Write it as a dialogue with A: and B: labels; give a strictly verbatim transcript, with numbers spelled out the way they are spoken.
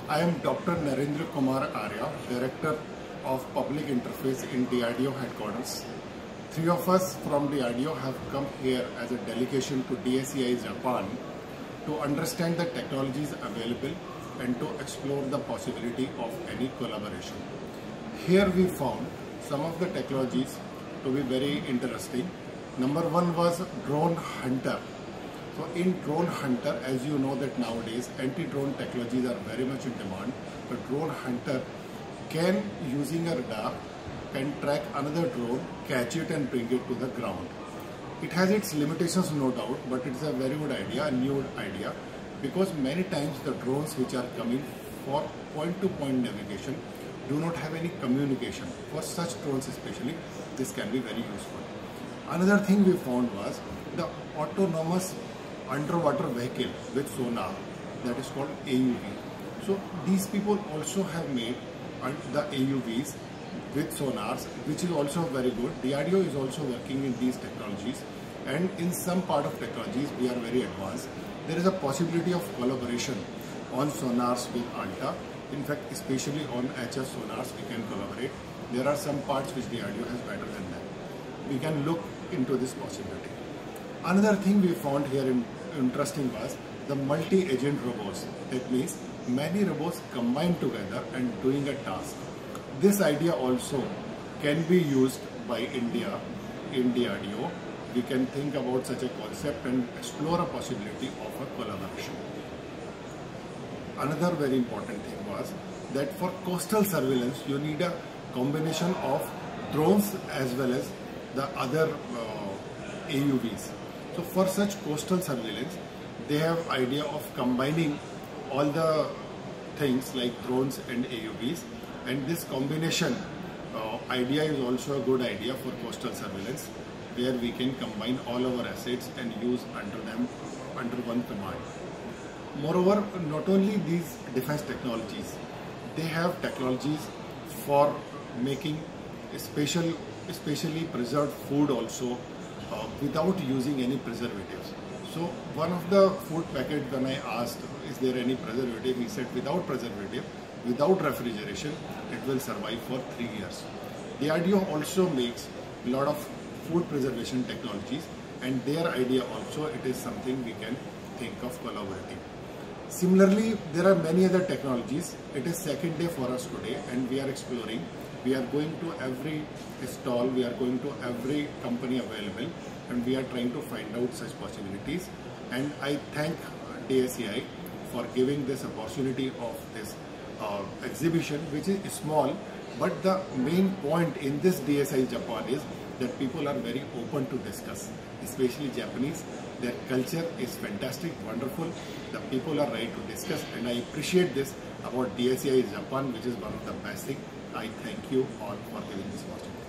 A: I am Doctor Narendra Kumar Arya, Director of Public Interface in D R D O headquarters. Three of us from D R D O have come here as a delegation to D S E i Japan to understand the technologies available and to explore the possibility of any collaboration. Here we found some of the technologies to be very interesting. Number one was drone hunter. So in drone hunter, as you know that nowadays anti-drone technologies are very much in demand. The drone hunter can, using a radar, can track another drone, catch it and bring it to the ground. It has its limitations, no doubt, but it's a very good idea, a new idea, because many times the drones which are coming for point-to-point navigation do not have any communication. For such drones especially, this can be very useful. Another thing we found was the autonomous underwater vehicle with sonar, that is called A U V. So these people also have made the A U Vs with sonars, which is also very good. D R D O is also working in these technologies, and in some part of technologies we are very advanced. There is a possibility of collaboration on sonars with A L T A. In fact, especially on H F sonars we can collaborate. There are some parts which D R D O has better than that. We can look into this possibility. Another thing we found here in, interesting was the multi-agent robots. That means many robots combined together and doing a task. This idea also can be used by India in D R D O. We can think about such a concept and explore a possibility of a collaboration. Another very important thing was that for coastal surveillance you need a combination of drones as well as the other uh, A U Vs. So for such coastal surveillance, they have idea of combining all the things like drones and A U Vs, and this combination uh, idea is also a good idea for coastal surveillance, where we can combine all our assets and use under them under one command. Moreover, not only these defense technologies, they have technologies for making special, especially preserved food also uh, without using any preservatives. So one of the food packet, when I asked, is there any preservative? He said without preservative, without refrigeration, it will survive for three years. D R D O also makes a lot of food preservation technologies, and their idea also, it is something we can think of collaborating. Similarly, there are many other technologies. It is second day for us today and we are exploring. We are going to every stall, we are going to every company available, and we are trying to find out such possibilities. And I thank D S E i for giving this opportunity of this uh, exhibition, which is small, but the main point in this D S E i Japan is that people are very open to discuss, especially Japanese. Their culture is fantastic, wonderful. The people are ready to discuss, and I appreciate this about D S E i Japan, which is one of the best things. I thank you all for giving this opportunity.